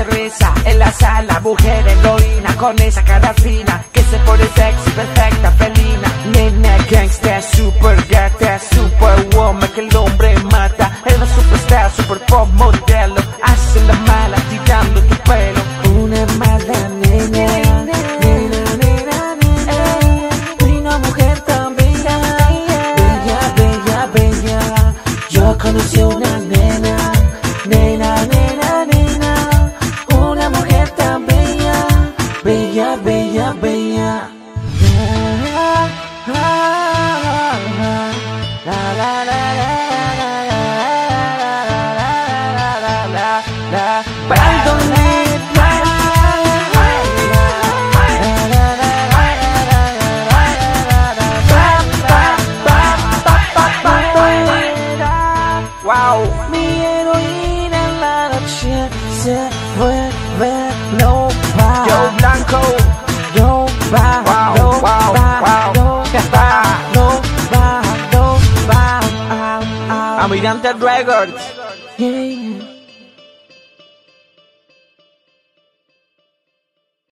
cerveza en la sala, mujer heroína con esa cara fina que se pone sexy, perfecta, felina. Nena gangsta, super gata, superwoman que el hombre mata. Es una superstar, super pop modelo, hacen la mala tirando tu pelo. Una mala nena, nena, nena, nena, una mujer tan bella, bella, bella, bella. Yo conocí una nena, nena, nena, nena, una mujer tan bella, bella, bella, bella. Wow, mi heroína en la noche se vuelve loca. Yo Blanco, yo va, wow, wow, wow, no va, Almirante Records. Yeah.